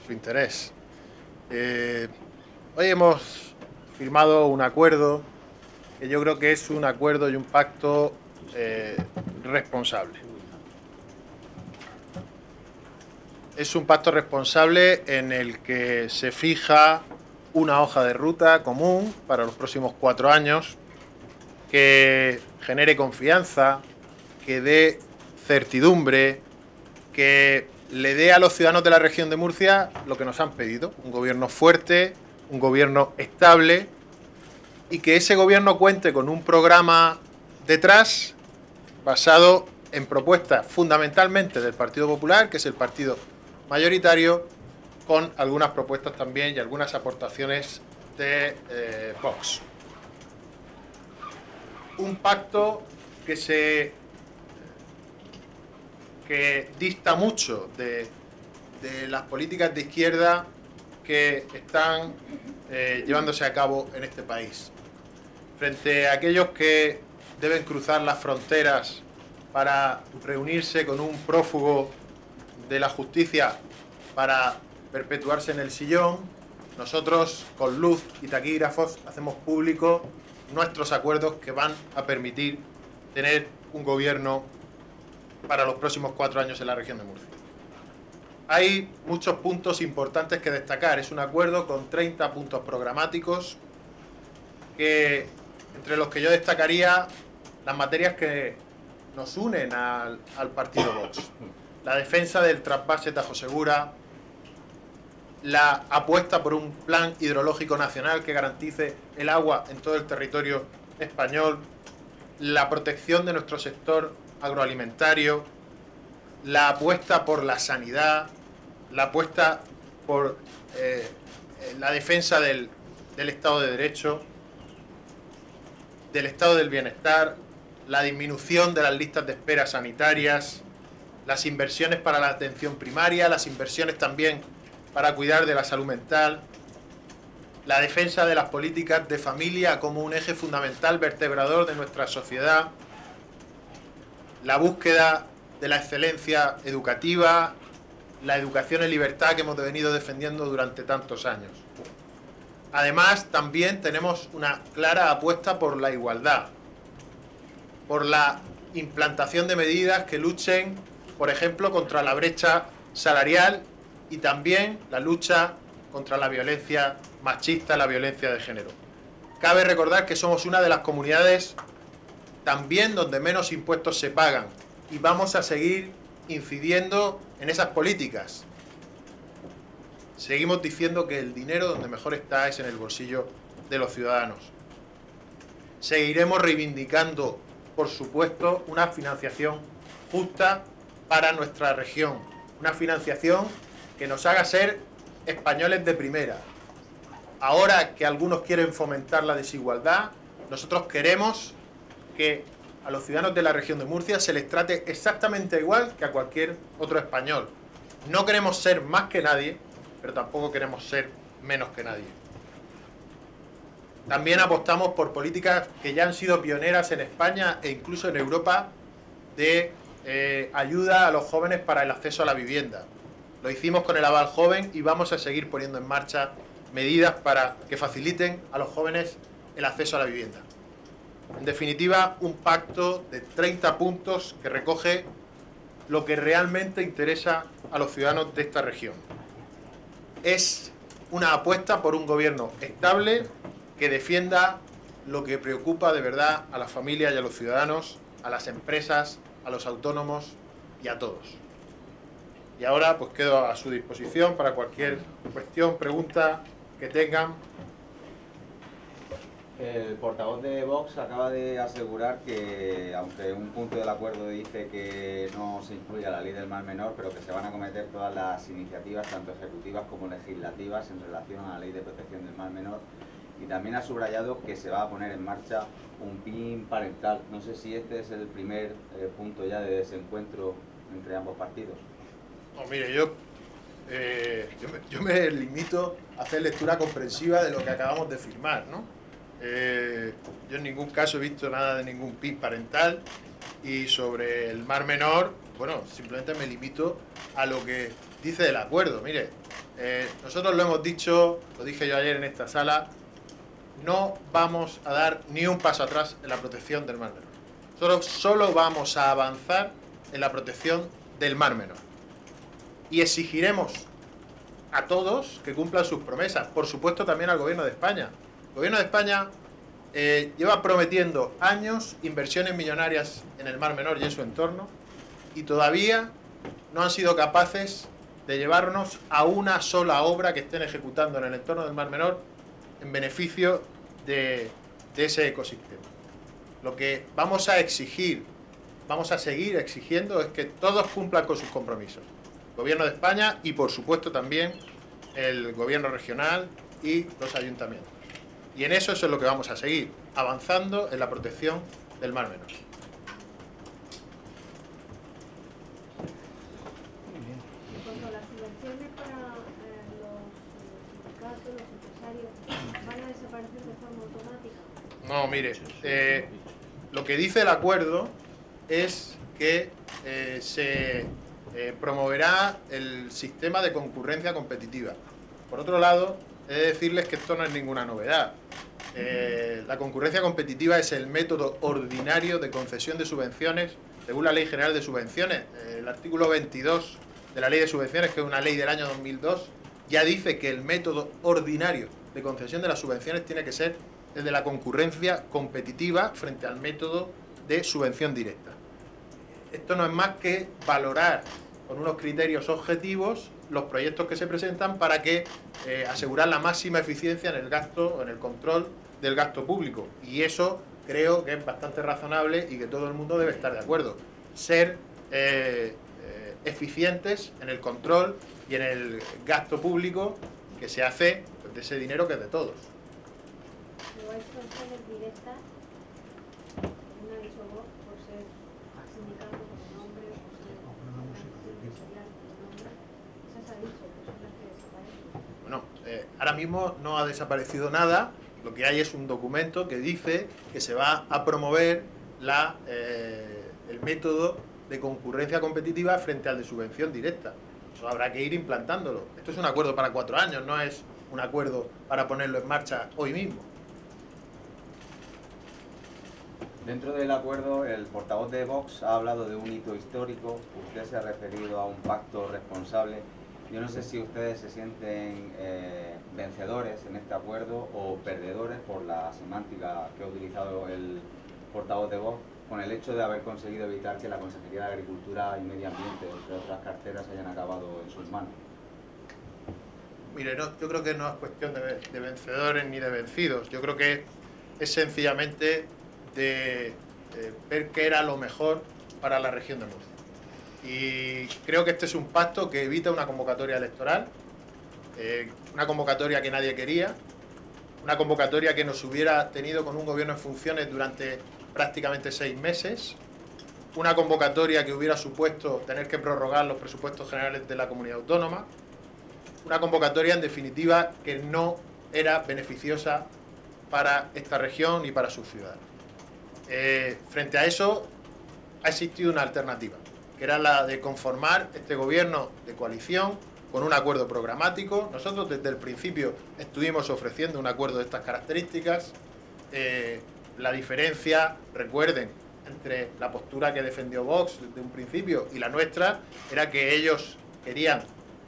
su interés. Hoy hemos firmado un acuerdo que yo creo que es un acuerdo y un pacto responsable. Es un pacto responsable en el que se fija una hoja de ruta común para los próximos 4 años, que genere confianza, que dé certidumbre, que le dé a los ciudadanos de la región de Murcia lo que nos han pedido: un gobierno fuerte, un gobierno estable, y que ese gobierno cuente con un programa detrás basado en propuestas fundamentalmente del Partido Popular, que es el partido mayoritario, con algunas propuestas también y algunas aportaciones de Vox. Un pacto que dista mucho de las políticas de izquierda que están llevándose a cabo en este país. Frente a aquellos que deben cruzar las fronteras para reunirse con un prófugo de la justicia para perpetuarse en el sillón, nosotros, con luz y taquígrafos, hacemos público nuestros acuerdos que van a permitir tener un gobierno para los próximos 4 años en la región de Murcia. Hay muchos puntos importantes que destacar. Es un acuerdo con 30 puntos programáticos, entre los que yo destacaría las materias que nos unen al partido Vox: la defensa del trasvase Tajo Segura, la apuesta por un plan hidrológico nacional que garantice el agua en todo el territorio español, la protección de nuestro sector agroalimentario, la apuesta por la sanidad, la apuesta por la defensa del Estado de Derecho, del Estado del Bienestar, la disminución de las listas de espera sanitarias, las inversiones para la atención primaria, las inversiones también para cuidar de la salud mental, la defensa de las políticas de familia como un eje fundamental vertebrador de nuestra sociedad, la búsqueda de la excelencia educativa, la educación en libertad que hemos venido defendiendo durante tantos años. Además, también tenemos una clara apuesta por la igualdad, por la implantación de medidas que luchen, por ejemplo, contra la brecha salarial y también la lucha contra la violencia machista, la violencia de género. Cabe recordar que somos una de las comunidades también donde menos impuestos se pagan, y vamos a seguir incidiendo en esas políticas. Seguimos diciendo que el dinero donde mejor está es en el bolsillo de los ciudadanos. Seguiremos reivindicando, por supuesto, una financiación justa para nuestra región, una financiación que nos haga ser españoles de primera. Ahora que algunos quieren fomentar la desigualdad, nosotros queremos que a los ciudadanos de la región de Murcia se les trate exactamente igual que a cualquier otro español. No queremos ser más que nadie, pero tampoco queremos ser menos que nadie. También apostamos por políticas que ya han sido pioneras en España e incluso en Europa, de ayuda a los jóvenes para el acceso a la vivienda. Lo hicimos con el Aval Joven y vamos a seguir poniendo en marcha medidas para que faciliten a los jóvenes el acceso a la vivienda. En definitiva, un pacto de 30 puntos que recoge lo que realmente interesa a los ciudadanos de esta región. Es una apuesta por un gobierno estable que defienda lo que preocupa de verdad a las familias y a los ciudadanos, a las empresas, a los autónomos y a todos. Y ahora pues quedo a su disposición para cualquier cuestión, pregunta que tengan. El portavoz de Vox acaba de asegurar que, aunque un punto del acuerdo dice que no se incluya la ley del Mar Menor, pero que se van a acometer todas las iniciativas, tanto ejecutivas como legislativas, en relación a la ley de protección del Mar Menor. Y también ha subrayado que se va a poner en marcha un PIN parental. No sé si este es el primer punto ya de desencuentro entre ambos partidos. No, mire, yo me limito a hacer lectura comprensiva de lo que acabamos de firmar, ¿no? Yo en ningún caso he visto nada de ningún PIN parental, y sobre el Mar Menor, bueno, simplemente me limito a lo que dice el acuerdo. Mire, nosotros lo hemos dicho, lo dije yo ayer en esta sala, no vamos a dar ni un paso atrás en la protección del Mar Menor. Nosotros solo vamos a avanzar en la protección del Mar Menor. Y exigiremos a todos que cumplan sus promesas. Por supuesto también al Gobierno de España. El Gobierno de España lleva prometiendo años inversiones millonarias en el Mar Menor y en su entorno, y todavía no han sido capaces de llevarnos a una sola obra que estén ejecutando en el entorno del Mar Menor en beneficio de ese ecosistema. Lo que vamos a exigir, vamos a seguir exigiendo, es que todos cumplan con sus compromisos. El Gobierno de España y, por supuesto, también el Gobierno regional y los ayuntamientos. Y en eso es lo que vamos a seguir, avanzando en la protección del Mar Menor. En cuanto a las subvenciones para los sindicatos, los empresarios, ¿van a desaparecer de forma automática? No, mire, lo que dice el acuerdo es que se promoverá el sistema de concurrencia competitiva. Por otro lado, he de decirles que esto no es ninguna novedad. La concurrencia competitiva es el método ordinario de concesión de subvenciones según la Ley General de Subvenciones. El artículo 22 de la Ley de Subvenciones, que es una ley del año 2002, ya dice que el método ordinario de concesión de las subvenciones tiene que ser el de la concurrencia competitiva frente al método de subvención directa. Esto no es más que valorar con unos criterios objetivos los proyectos que se presentan para que asegurar la máxima eficiencia en el gasto, en el control del gasto público. Y eso creo que es bastante razonable y que todo el mundo debe estar de acuerdo. Ser eficientes en el control y en el gasto público que se hace de ese dinero que es de todos. Pero hay subvenciones directas, como ha dicho vos, por ser sindicato con el nombre, por ser organización empresarial con el nombre. Esas ha dicho que son las que desaparecen. Bueno, ahora mismo no ha desaparecido nada. Lo que hay es un documento que dice que se va a promover el método de concurrencia competitiva frente al de subvención directa. Eso habrá que ir implantándolo. Esto es un acuerdo para 4 años, no es un acuerdo para ponerlo en marcha hoy mismo. Dentro del acuerdo, el portavoz de Vox ha hablado de un hito histórico, usted se ha referido a un pacto responsable. Yo no sé si ustedes se sienten vencedores en este acuerdo o perdedores por la semántica que ha utilizado el portavoz de Vox, con el hecho de haber conseguido evitar que la Consejería de Agricultura y Medio Ambiente, entre otras carteras, hayan acabado en sus manos. Mire, yo creo que no es cuestión de vencedores ni de vencidos. Yo creo que es sencillamente de ver qué era lo mejor para la región de Murcia. Y creo que este es un pacto que evita una convocatoria electoral, una convocatoria que nadie quería, una convocatoria que nos hubiera tenido con un gobierno en funciones durante prácticamente 6 meses, una convocatoria que hubiera supuesto tener que prorrogar los presupuestos generales de la comunidad autónoma, una convocatoria en definitiva que no era beneficiosa para esta región y para sus ciudadanos. Frente a eso ha existido una alternativa, que era la de conformar este gobierno de coalición con un acuerdo programático. Nosotros desde el principio estuvimos ofreciendo un acuerdo de estas características. La diferencia, recuerden, entre la postura que defendió Vox desde un principio y la nuestra, era que ellos querían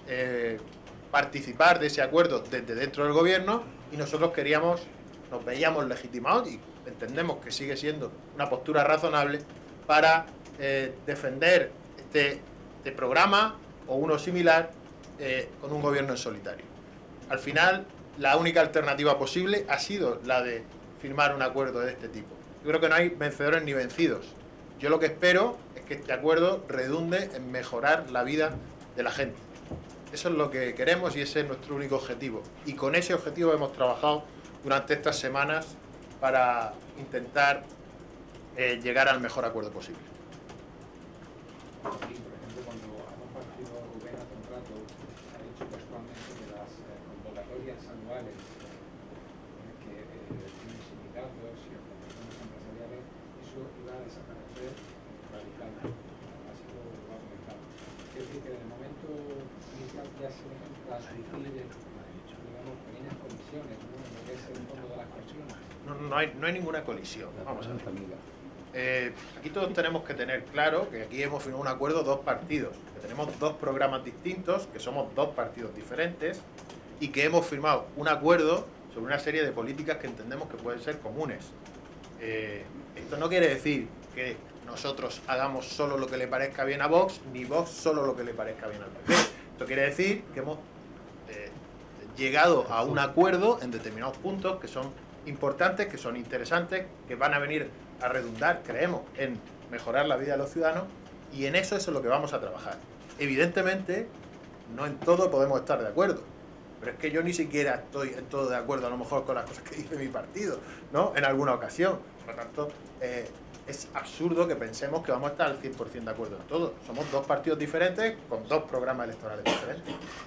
participar de ese acuerdo desde dentro del gobierno y nosotros nos veíamos legitimados y entendemos que sigue siendo una postura razonable para defender este programa o uno similar con un gobierno en solitario. Al final, la única alternativa posible ha sido la de firmar un acuerdo de este tipo. Yo creo que no hay vencedores ni vencidos. Yo lo que espero es que este acuerdo redunde en mejorar la vida de la gente. Eso es lo que queremos y ese es nuestro único objetivo. Y con ese objetivo hemos trabajado durante estas semanas para intentar llegar al mejor acuerdo posible. Sí, por ejemplo, cuando ha compartido Rubén hace un rato, ha dicho textualmente que las convocatorias anuales que tienen sindicatos y organizaciones empresariales, eso iba a desaparecer radicalmente. Así lo ha comentado. Es decir, que en el momento ya se dejan transmitir, digamos, pequeñas comisiones, ¿no? En lo que es el fondo de las cuestiones. No hay ninguna colisión. Vamos a ver. Aquí todos tenemos que tener claro que aquí hemos firmado un acuerdo dos partidos, que tenemos dos programas distintos, que somos dos partidos diferentes y que hemos firmado un acuerdo sobre una serie de políticas que entendemos que pueden ser comunes. Esto no quiere decir que nosotros hagamos solo lo que le parezca bien a Vox, ni Vox solo lo que le parezca bien al PP. Esto quiere decir que hemos llegado a un acuerdo en determinados puntos que son importantes, que son interesantes, que van a venir a redundar, creemos, en mejorar la vida de los ciudadanos, y en eso es en lo que vamos a trabajar. Evidentemente, no en todo podemos estar de acuerdo, pero es que yo ni siquiera estoy en todo de acuerdo a lo mejor con las cosas que dice mi partido, ¿no? En alguna ocasión. Por lo tanto, es absurdo que pensemos que vamos a estar al 100% de acuerdo en todo. Somos dos partidos diferentes con dos programas electorales diferentes.